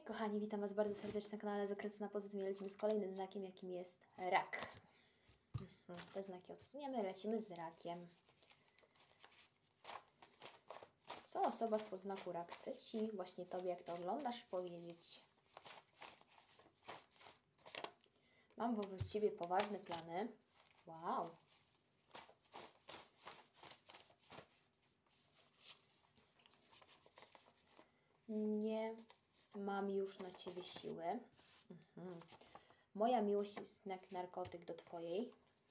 Kochani, witam Was bardzo serdecznie na kanale Zakręcona Pozytywnie. Lecimy z kolejnym znakiem, jakim jest rak. Te znaki odsuniemy, lecimy z rakiem. Co osoba z podznaku rak chce Ci, właśnie Tobie, jak to oglądasz, powiedzieć? Mam wobec Ciebie poważne plany. Wow. Nie mam już na Ciebie siły. Moja miłość jest jak narkotyk do Twojej.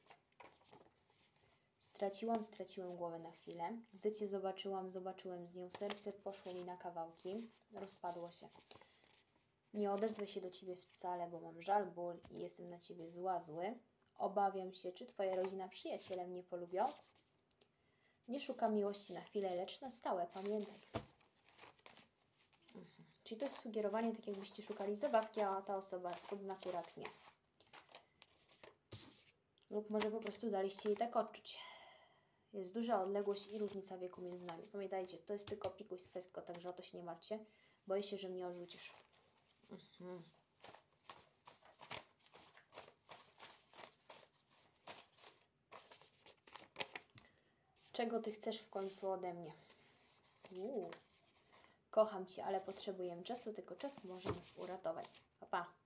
Straciłem głowę na chwilę. Gdy Cię zobaczyłem z nią serce, poszło mi na kawałki. Rozpadło się. Nie odezwę się do Ciebie wcale, bo mam żal, ból i jestem na Ciebie zły. Obawiam się, czy Twoja rodzina, przyjaciele mnie polubią. Nie szukam miłości na chwilę, lecz na stałe, pamiętaj. Czyli to jest sugerowanie, tak jakbyście szukali zabawki, a ta osoba z podznaku rak nie. Lub może po prostu daliście jej tak odczuć. Jest duża odległość i różnica wieku między nami. Pamiętajcie, to jest tylko pikuś z pestko, także o to się nie martwcie. Boję się, że mnie odrzucisz. Czego Ty chcesz w końcu ode mnie? Kocham Cię, ale potrzebujemy czasu, tylko czas może nas uratować. Pa, pa.